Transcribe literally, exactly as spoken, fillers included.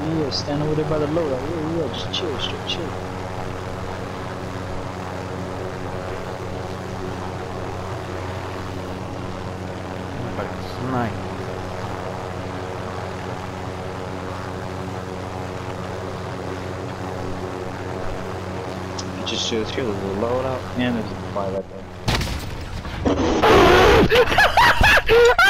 Yeah, stand over there by the loadout. Yeah, yeah, just chill, straight chill. Fucking snipe. You just chill here. There's a loadout and there's a fire right there.